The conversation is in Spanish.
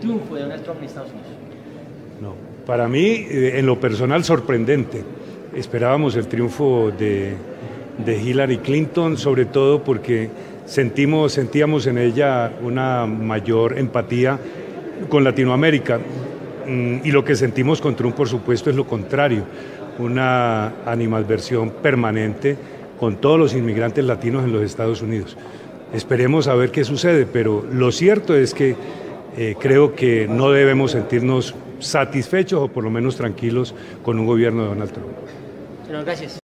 triunfo de Donald Trump en Estados Unidos? No, para mí, en lo personal, sorprendente. Esperábamos el triunfo de Hillary Clinton, sobre todo porque sentíamos en ella una mayor empatía con Latinoamérica, y lo que sentimos con Trump, por supuesto, es lo contrario, una animadversión permanente con todos los inmigrantes latinos en los Estados Unidos. Esperemos a ver qué sucede, pero lo cierto es que creo que no debemos sentirnos satisfechos o por lo menos tranquilos con un gobierno de Donald Trump. Señor, gracias.